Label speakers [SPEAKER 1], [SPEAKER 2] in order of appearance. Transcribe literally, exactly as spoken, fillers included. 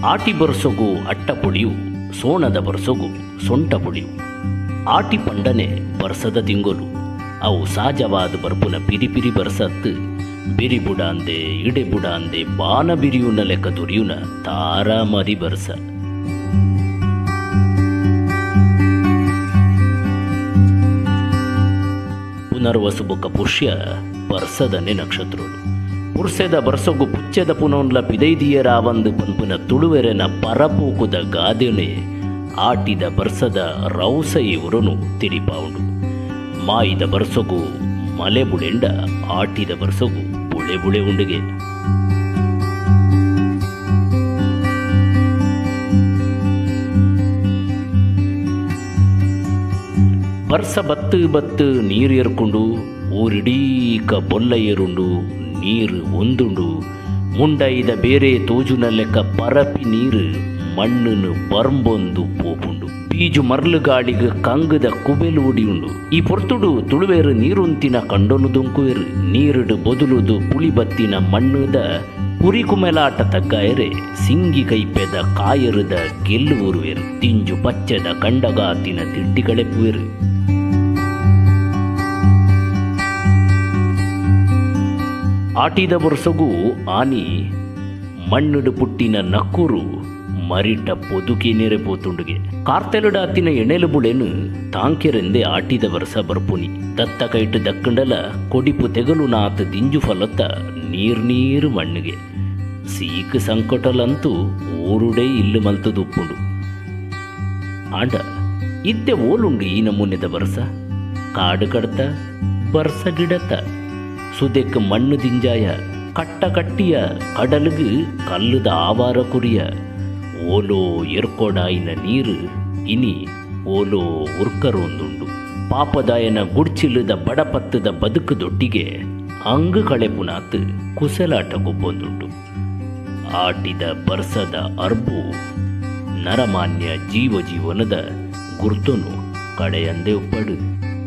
[SPEAKER 1] ಆಟಿ ಬರ್ಸೊಗು ಅಟ್ಟ ಪುಳಿಯು, ಸೋಣದ ಬರ್ಸೊಗು ಸೊಂಟ ಪುಳಿಯು. ಆಟಿ ಪಂಡನೆ ಬರ್ಸದ ತಿಂಗೊಲು, ಅವು ಸಹಜವಾದ ಬರ್ಪುನ ಪಿರಿ ಪಿರಿ ಬರ್ಸತ್ತು ಬಿರಿ ಬುಡಾಂದೆ ಇಡೆ ಬುಡಾಂದೆ ಬಾನ ಬಿರಿಯುನ ಲೆಕ್ಕ ದುರಿಯುನ ತಾರಾ ಮರಿ ಬರ್ಸ. ಪುನರ್ವಸು ಬೊಕ್ಕ ಪುಷ್ಯ ಬರ್ಸದನೆ ನಕ್ಷತ್ರಗಳು. ಪುರ್ಸೆದ ಬರ್ಸೊಗು ಪುಚ್ಚೆದ ಪುನೊಂಡ್ಲ ಪಿದೈದಿಯರ ಒಂದು ಪನ್ಪುನ ತುಳುವೆರೆನ ಪರಪೂಕುದ ಗಾದೆನೆ ಆಟಿದ ಬರ್ಸದ ರೌಸ ಇವರುನು ತಿರಿಪಾವುಂಡು. ಮಾಯಿದ ಬರ್ಸೊಗು ಮಲೆ ಬುಳೆಂಡ, ಆಟಿದ ಬರ್ಸೊಗು ಬುಳೆ ಬುಳೆ ಉಂಡಿಗೆ. ಬರ್ಸ ಬತ್ತು ಬತ್ತು ನೀರು ಏರ್ಕೊಂಡು ಊರಿಡೀಕ ಬೊಲ್ಲ ಏರುಂಡು ನೀರು ಒಂದುಂಡು ಮುಂಡೈದ ಬೇರೆ ತೋಜುನ ಲೆಕ್ಕ ಪರಪಿ ನೀರು ಮಣ್ಣನ್ನು ಬರ್ಂಬೊಂದು ಪೋಪುಂಡು. ಬೀಜು ಮರ್ಲು ಗಾಳಿಗೆ ಕಂಗದ ಕುಬೆಲು ಉಡಿಯುಂಡು. ಈ ಪೊರ್ತುಡು ತುಳುವೇರು ನೀರುಂತಿನ ಕಂಡೊನು ದುಂಕುವೆರು. ನೀರುಡು ಬೊದುಲುದು ಪುಳಿ ಬತ್ತಿನ ಮಣ್ಣುದ ಕುರಿ ಕುಮೆಲಾಟ ತಗ್ಗಾಯರೆ ಸಿಂಗಿ ಕೈಪೆದ ಕಾಯರುದ ಗೆಲ್ಲು ಊರುವೆರು. ತಿಂಜು ಪಚ್ಚದ ಕಂಡಗಾತಿನ ತಿಟ್ಟಿಗಳೆಪ್ಪುವೆರು. ಆಟಿದ ಬರ್ಸೊಗು ಆನಿ ಮಣ್ಣುಡು ಪುಟ್ಟಿನ ನಕ್ಕೂರು ಮರಿಟ ಪೊದುಕಿ ನೆರೆ ಪೋತುಂಡುಗೆ. ಕಾರ್ತೆಲುಡಾತಿನ ಎಣೆಲು ಬುಳೆನು ತಾಂಕೆರೆಂದೆ ಆಟಿದ ಬರ್ಸ ಬರ್ಪುನಿ. ದತ್ತ ಕೈಟು ದಕ್ಕಂಡಲ ಕೊಡಿಪು ತೆಗಲು ನಾತ್ ದಿಂಜು ಫಲತ್ತ ನೀರ್ ನೀರು ಮಣ್ಣುಗೆ. ಸೀಕ್ ಸಂಕಟಲಂತೂ ಊರುಡೇ ಇಲ್ಲು ಮಲ್ತದು ಉಪ್ಪುಂಡು. ಆಂಡ ಇತ್ತೆ ಓಲುಂಡು ಈ ನಮೂನೆದ ಬರ್ಸ. ಕಾಡು ಕಡ್ತ ಬರ್ಸ ಗಿಡತ ಸುದೆಕ್ ಮಣ್ಣು ದಿಂಜಾಯ ಕಟ್ಟ ಕಟ್ಟಿಯ ಕಡಲುಗು ಕಲ್ಲುದ ಆವಾರ ಕುರಿಯ. ಓಲೋ ಎರ್ಕೊಡಾಯಿನ ನೀರು ಇನಿ ಓಲೋ ಉರ್ಕರೊಂದುಂಡು. ಪಾಪದಾಯನ ಗುಡ್ಚಿಲ್ಲದ ಬಡಪತ್ತದ ಬದುಕುದೊಟ್ಟಿಗೆ ಅಂಗು ಕಳೆಪುನಾತ್ ಕುಸಲಾಟ ಗೊಬ್ಬೊಂದುಂಡು. ಆಟಿದ ಬರ್ಸದ ಅರ್ಬು ನರಮಾನ್ಯ ಜೀವ ಜೀವನದ ಗುರ್ತನು ಕಡೆಯಂದೆ ಉಪ್ಪಡು.